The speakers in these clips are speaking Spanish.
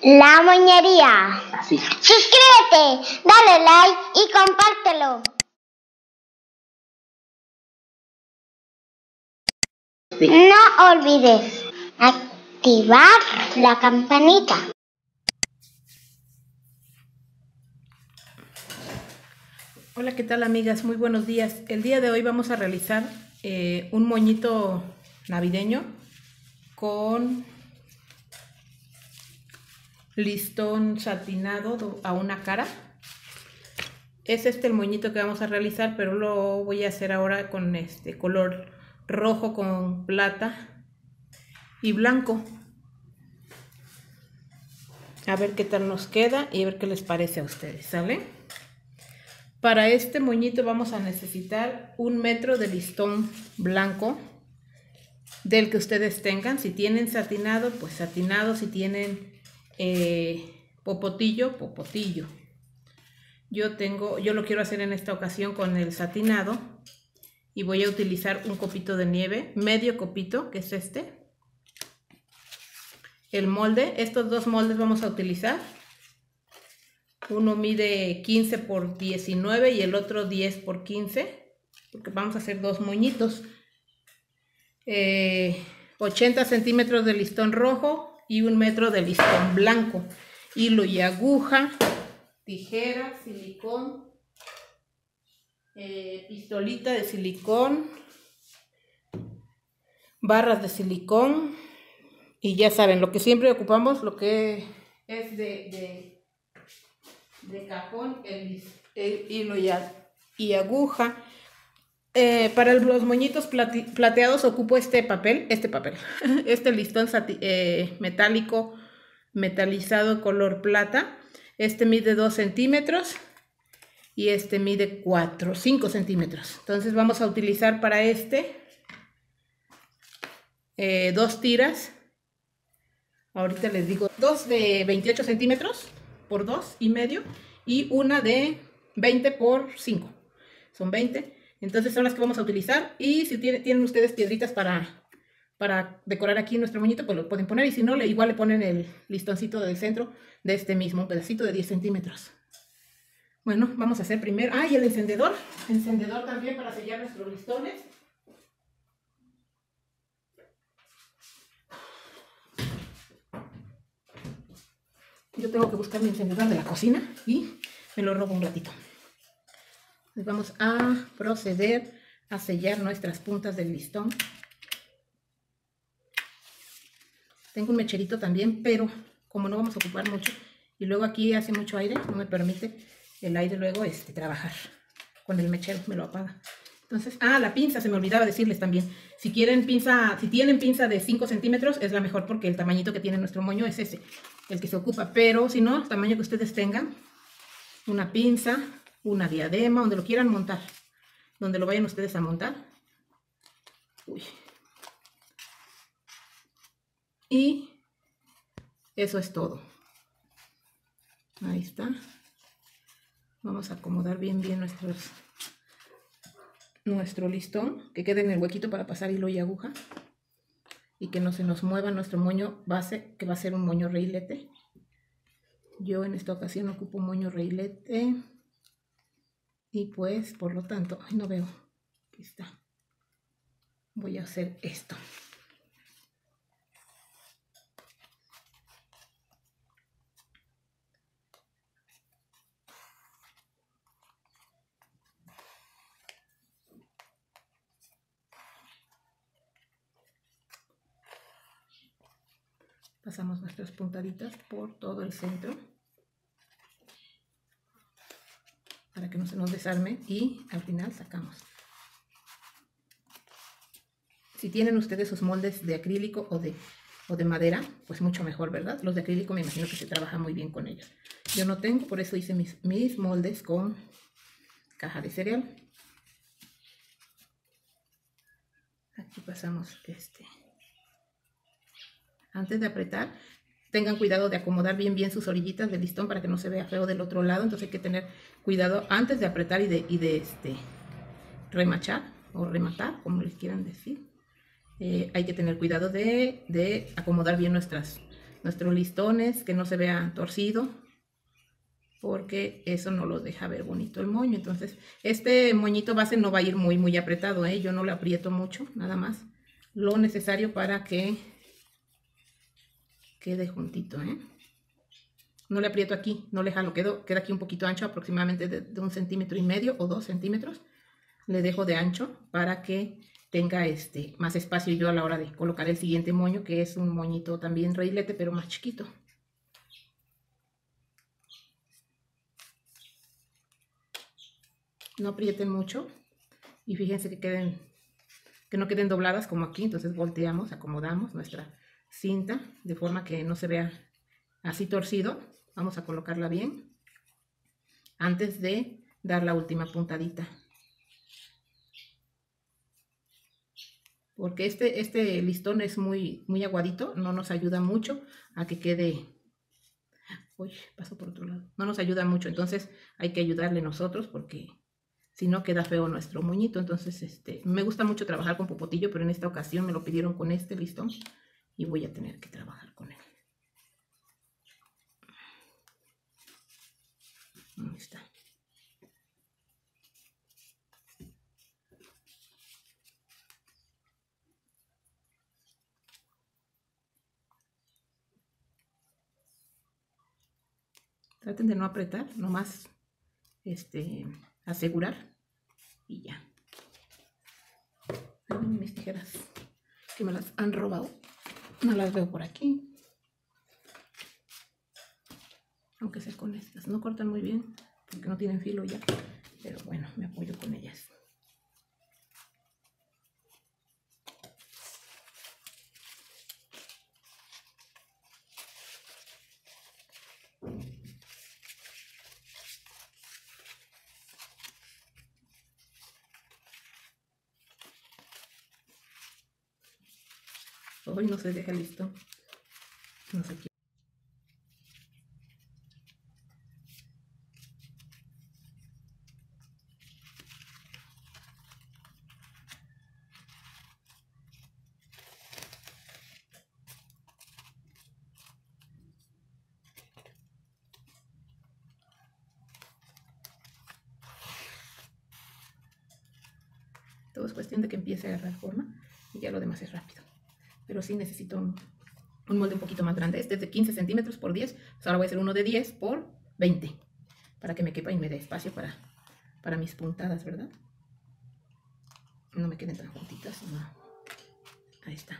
La moñería. Así. Suscríbete, dale like y compártelo. Sí. No olvides activar la campanita. Hola, ¿qué tal, amigas? Muy buenos días. El día de hoy vamos a realizar un moñito navideño con listón satinado a una cara. Es el moñito que vamos a realizar, pero lo voy a hacer ahora con este color rojo con plata y blanco. A ver qué tal nos queda y a ver qué les parece a ustedes, ¿sale? Para este moñito vamos a necesitar 1 metro de listón blanco del que ustedes tengan. Si tienen satinado, pues satinado. Si tienen popotillo, popotillo. Yo lo quiero hacer en esta ocasión con el satinado y voy a utilizar un copito de nieve, medio copito, que es este. El molde, estos dos moldes vamos a utilizar. Uno mide 15 por 19 y el otro 10 por 15, porque vamos a hacer dos moñitos. 80 centímetros de listón rojo y 1 metro de listón blanco. Hilo y aguja, tijera, silicón, pistolita de silicón, barras de silicón y ya saben, lo que siempre ocupamos, lo que es de cajón, el hilo y aguja. Para los moñitos plateados ocupo este papel, este listón metálico, metalizado color plata. Este mide 2 centímetros y este mide 5 centímetros. Entonces vamos a utilizar para dos tiras. Ahorita les digo, dos de 28 centímetros por 2,5 y una de 20 por 5. Son 20. Entonces son las que vamos a utilizar. Y si tienen ustedes piedritas para decorar aquí nuestro moñito, pues lo pueden poner. Y si no, igual le ponen el listoncito del centro de este mismo pedacito de 10 centímetros. Bueno, vamos a hacer primero. Y el encendedor. Encendedor también para sellar nuestros listones. Yo tengo que buscar mi encendedor de la cocina y me lo robo un ratito. Pues vamos a proceder a sellar nuestras puntas del listón. Tengo un mecherito también, pero como no vamos a ocupar mucho y luego aquí hace mucho aire, no me permite el aire luego trabajar con el mechero, me lo apaga. Entonces, la pinza, se me olvidaba decirles también. Si tienen pinza de 5 centímetros es la mejor porque el tamañito que tiene nuestro moño es ese, el que se ocupa. Pero si no, el tamaño que ustedes tengan, una pinza, una diadema, donde lo quieran montar, donde lo vayan ustedes a montar. Y eso es todo. Ahí está. Vamos a acomodar bien nuestro listón, que quede en el huequito para pasar hilo y aguja y que no se nos mueva nuestro moño base, que va a ser un moño reilete. Yo en esta ocasión ocupo un moño reilete y pues por lo tanto, no veo, aquí está, voy a hacer esto. Pasamos nuestras puntaditas por todo el centro para que no se nos desarme y al final sacamos. Si tienen ustedes sus moldes de acrílico o de madera, pues mucho mejor, ¿verdad? Los de acrílico me imagino que se trabaja muy bien con ellos. Yo no tengo, por eso hice mis moldes con caja de cereal. Aquí pasamos Antes de apretar, tengan cuidado de acomodar bien sus orillitas del listón para que no se vea feo del otro lado. Entonces hay que tener cuidado antes de apretar y de remachar o rematar, como les quieran decir. Hay que tener cuidado de acomodar bien nuestros listones, que no se vea torcido, porque eso no lo deja ver bonito el moño. Entonces, este moñito base no va a ir muy apretado, ¿eh? Yo no lo aprieto mucho, nada más lo necesario para que quede juntito, ¿eh? No le aprieto aquí, no le jalo, queda aquí un poquito ancho, aproximadamente de 1,5 centímetros o 2 centímetros. Le dejo de ancho para que tenga más espacio yo a la hora de colocar el siguiente moño, que es un moñito también reilete, pero más chiquito. No aprieten mucho y fíjense que no queden dobladas como aquí. Entonces volteamos, acomodamos nuestra cinta de forma que no se vea así torcido. Vamos a colocarla bien antes de dar la última puntadita, porque este listón es muy aguadito, no nos ayuda mucho a que quede. Uy, pasó por otro lado. No nos ayuda mucho, entonces hay que ayudarle nosotros, porque si no queda feo nuestro moñito. Entonces me gusta mucho trabajar con popotillo, pero en esta ocasión me lo pidieron con este listón y voy a tener que trabajar con él. Ahí está. Traten de no apretar, nomás asegurar y ya. Ahí vienen mis tijeras, que me las han robado. No las veo por aquí. Aunque sea con estas. No cortan muy bien porque no tienen filo ya. Pero bueno, me apoyo con ellas. Hoy no se deja listo. No sé qué. Todo es cuestión de que empiece a agarrar forma y ya lo demás es rápido. Pero sí necesito un molde un poquito más grande. Este es de 15 centímetros por 10. Pues ahora voy a hacer uno de 10 por 20. Para que me quepa y me dé espacio para mis puntadas, ¿verdad? No me queden tan juntitas. No. Ahí está.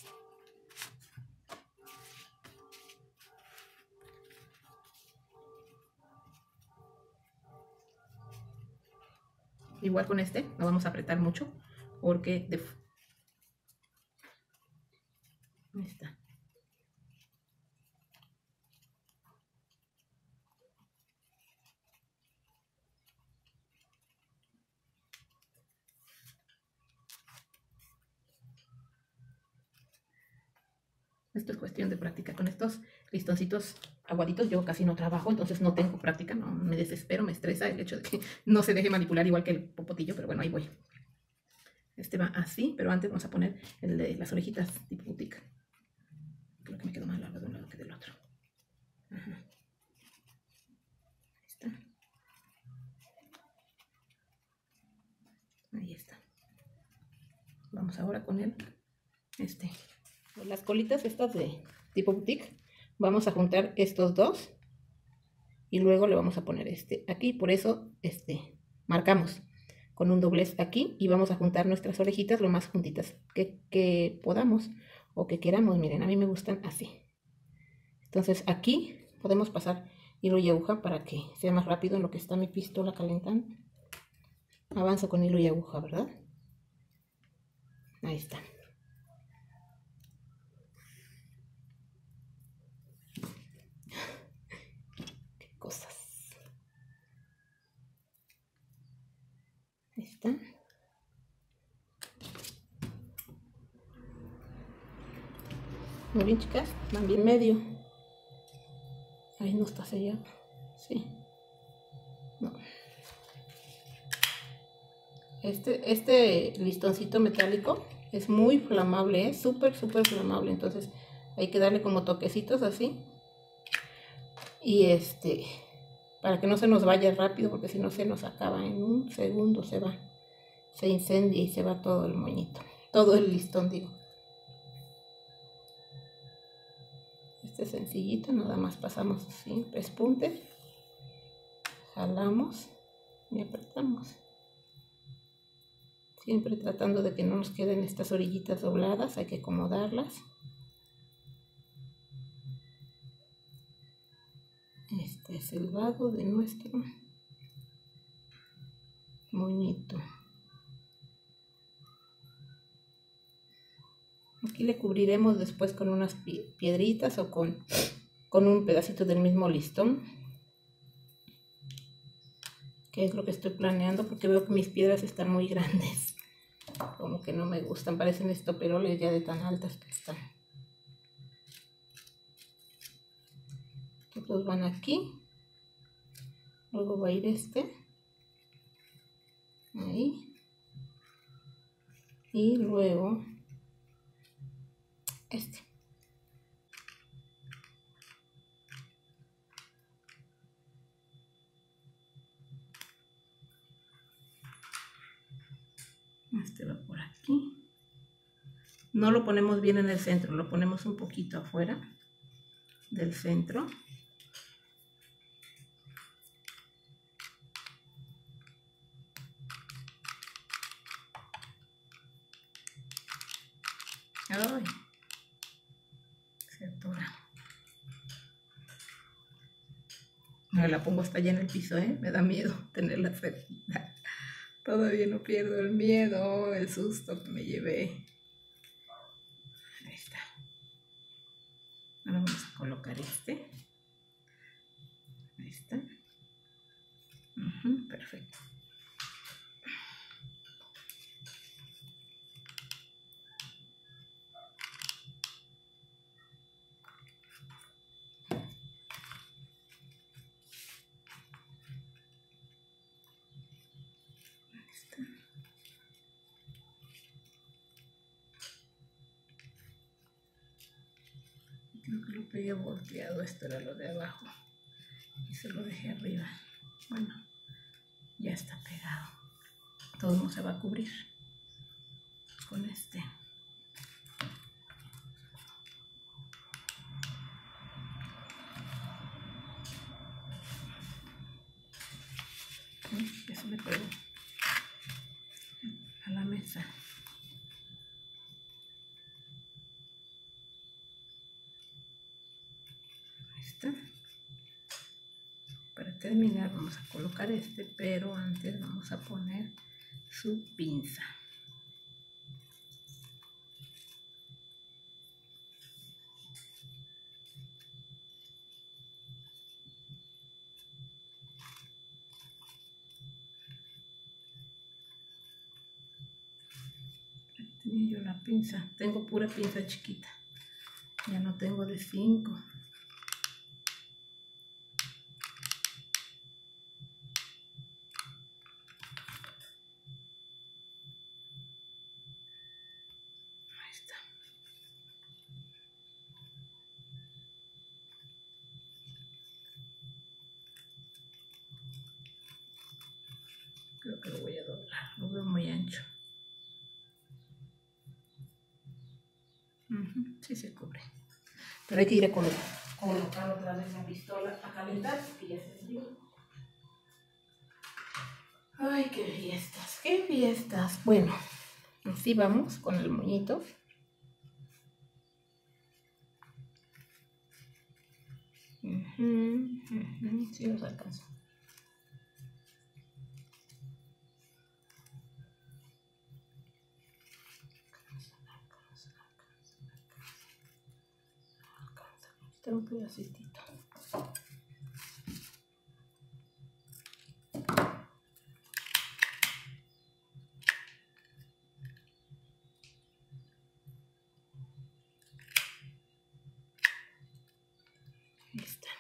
Igual con no vamos a apretar mucho porque ahí está. Esto es cuestión de práctica. Con estos listoncitos aguaditos yo casi no trabajo, entonces no tengo práctica, no me desespero, me estresa el hecho de que no se deje manipular igual que el popotillo, pero bueno, ahí voy. Este va así, pero antes vamos a poner el de las orejitas tipo boutique. Creo que me quedó más largo de un lado que del otro. Ajá. Ahí está. Ahí está. Vamos ahora con las colitas estas de tipo boutique. Vamos a juntar estos dos y luego le vamos a poner aquí. Por eso marcamos con un doblez aquí y vamos a juntar nuestras orejitas lo más juntitas que podamos o que queramos. Miren, a mí me gustan así. Entonces aquí podemos pasar hilo y aguja para que sea más rápido en lo que está mi pistola calentando. Avanzo con hilo y aguja, ¿verdad? Ahí está. Qué cosas. Ahí está. Muy bien, chicas, van bien medio. Ahí no está sellado. Sí. No. Este listoncito metálico es muy flamable, es súper flamable. Entonces Hay que darle como toquecitos así. Y para que no se nos vaya rápido, porque si no se nos acaba en un segundo, se incendia y se va todo el moñito, todo el listón, digo. Este es sencillito, nada más pasamos así, pespunte, jalamos y apretamos. Siempre tratando de que no nos queden estas orillitas dobladas, hay que acomodarlas. Este es el lado de nuestro moñito. Aquí le cubriremos después con unas piedritas o con un pedacito del mismo listón, que es lo que estoy planeando, porque veo que mis piedras están muy grandes, como que no me gustan, parecen estoperoles ya de tan altas que están. Estos van aquí, luego va a ir ahí, y luego este. Este va por aquí. No lo ponemos bien en el centro, lo ponemos un poquito afuera del centro. Ay, se atora. No la pongo hasta allá en el piso, me da miedo tenerla cerquita. Todavía no pierdo el miedo, el susto que me llevé. Ahí está. Ahora vamos a colocar Ahí está. Perfecto. Creo que lo pegué volteado, esto era lo de abajo y se lo dejé arriba. Bueno, ya está pegado. Todo no se va a cubrir con ya se me pegó a la mesa. Ahí está. Para terminar vamos a colocar pero antes vamos a poner su pinza. Tenía yo una pinza, tengo pura pinza chiquita, ya no tengo de 5. Ahí está. Creo que lo voy a doblar, lo veo muy ancho. Sí se cubre. Pero hay que ir a colocar otra vez la pistola a calentar, porque ya se enfrió. Ay, qué fiestas, qué fiestas. Bueno, así vamos con el moñito. Sí nos alcanza. Un pedacito. Ahí está.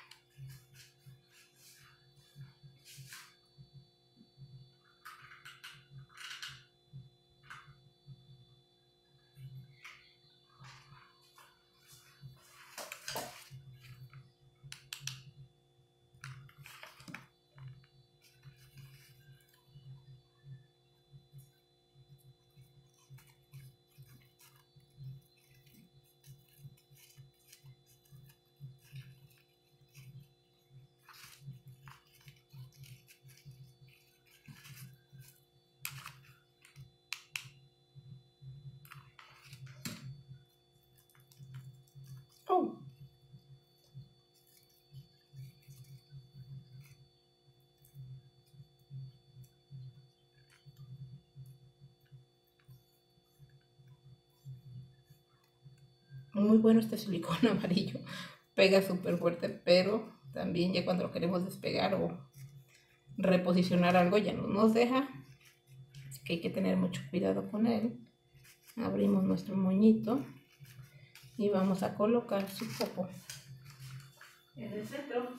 muy bueno este silicón amarillo, pega súper fuerte, pero también ya cuando lo queremos despegar o reposicionar algo ya no nos deja, así que hay que tener mucho cuidado con él. Abrimos nuestro moñito y vamos a colocar su copo en el centro.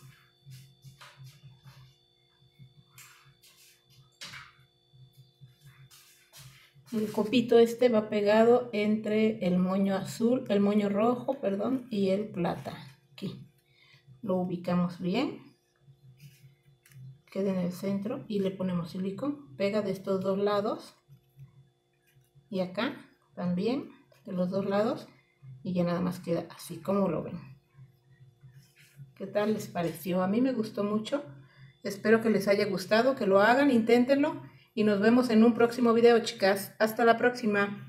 El copito este va pegado entre el moño azul, el moño rojo, perdón, y el plata. Aquí lo ubicamos bien, queda en el centro y le ponemos silicón. Pega de estos dos lados y acá también de los dos lados y ya nada más queda así como lo ven. ¿Qué tal les pareció? A mí me gustó mucho. Espero que les haya gustado, que lo hagan, inténtenlo y nos vemos en un próximo video, chicas. Hasta la próxima.